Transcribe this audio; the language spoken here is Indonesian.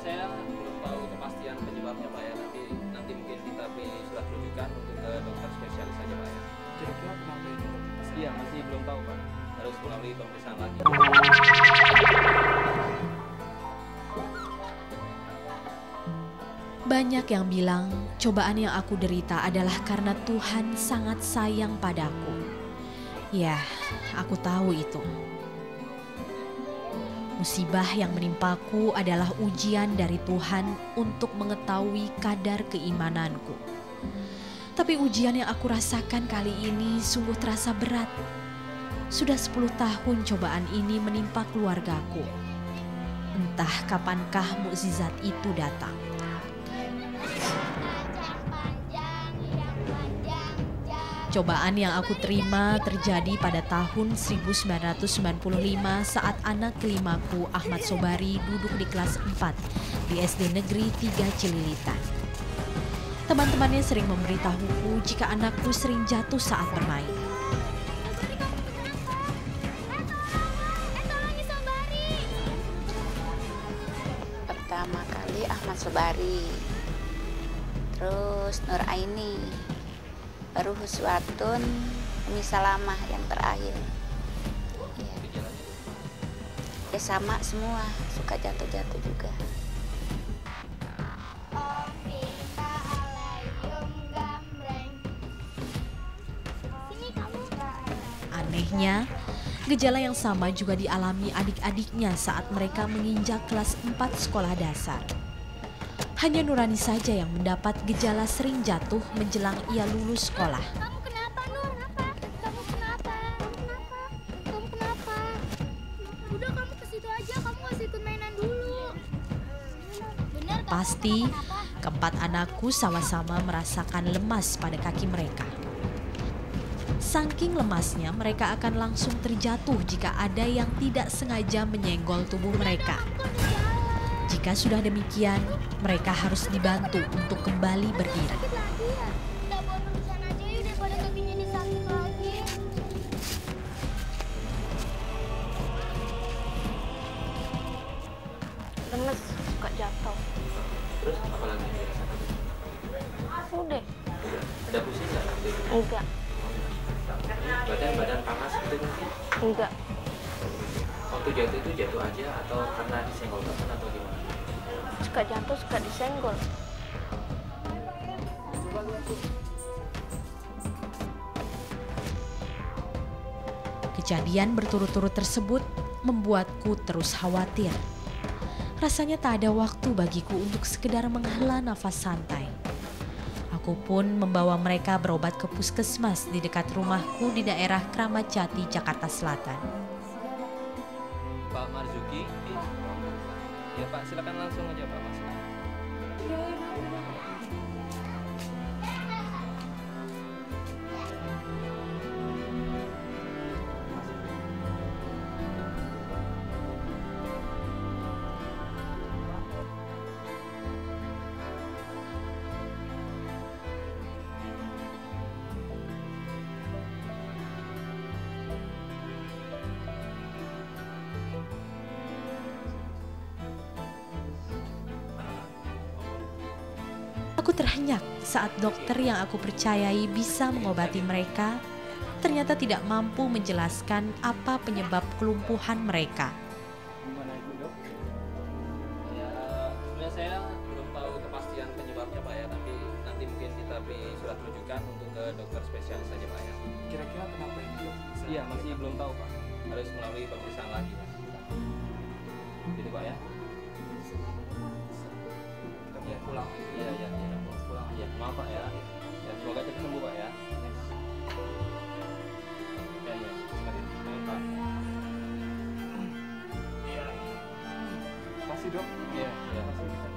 saya belum tahu kepastian penyebabnya Pak ya. Nanti mungkin kita beri surat rujukan untuk ke dokter spesialis saja Pak ya. Kira-kira kenapa ini dok? Iya masih belum tahu Pak. Harus melalui pemeriksaan lagi. Banyak yang bilang cobaan yang aku derita adalah karena Tuhan sangat sayang padaku. Ya, aku tahu itu. Musibah yang menimpaku adalah ujian dari Tuhan untuk mengetahui kadar keimananku. Tapi ujian yang aku rasakan kali ini sungguh terasa berat. Sudah 10 tahun cobaan ini menimpa keluargaku. Entah kapankah mukjizat itu datang. Cobaan yang aku terima terjadi pada tahun 1995 saat anak kelimaku Ahmad Sobari duduk di kelas 4 di SD Negeri 3 Cililitan. Teman-temannya sering memberitahuku jika anakku sering jatuh saat bermain. Pertama kali Ahmad Sobari, terus Nur Aini, baru Huswatun, Umi Salamah yang terakhir. Ya sama semua, suka jatuh-jatuh juga. Anehnya, gejala yang sama juga dialami adik-adiknya saat mereka menginjak kelas 4 sekolah dasar. Hanya Nurani saja yang mendapat gejala sering jatuh menjelang ia lulus sekolah. Kamu kenapa, Nur? Kamu kenapa? Kamu kenapa? Udah kamu ke situ aja, kamu ngasih ikut mainan dulu. Bener, Pasti keempat anakku sama-sama merasakan lemas pada kaki mereka. Saking lemasnya mereka akan langsung terjatuh jika ada yang tidak sengaja menyenggol tubuh mereka. Jika sudah demikian, mereka harus dibantu untuk kembali berdiri. sakit lagi ya? Udah bawa perusahaan aja yuk daripada kakinya disakit lagi. Lemes, suka jatuh. Terus apa lagi yang dirasakan? Udah, Ada pusing nggak waktu itu? enggak, Badan panas gitu mungkin? enggak. Waktu jatuh itu jatuh aja atau karena disenggol teman atau gimana? Suka jatuh, suka disenggol. Kejadian berturut-turut tersebut membuatku terus khawatir. Rasanya tak ada waktu bagiku untuk sekedar menghela nafas santai. Aku pun membawa mereka berobat ke puskesmas di dekat rumahku di daerah Kramat Jati, Jakarta Selatan. Pak Marzuki? Ya Pak, silakan langsung aja Pak masuk. Aku terhenyak saat dokter yang aku percayai bisa mengobati mereka ternyata tidak mampu menjelaskan apa penyebab kelumpuhan mereka. Gimana itu dok? Ya, sebenarnya saya belum tahu kepastian penyebabnya Pak ya, tapi nanti mungkin kita beri surat rujukan untuk ke dokter spesialis saja Pak ya. Kira-kira kenapa ini dok? Iya, masih belum tahu Pak. Harus melalui pemeriksaan lagi Pak. Gitu Pak ya. Kita mau pulang. Iya, mau pulang. Iya, maaf Pak ya. Ya, semoga cepat sembuh Pak ya. Ya, selamat Pak. Iya. Masih dok? Iya, masih kita.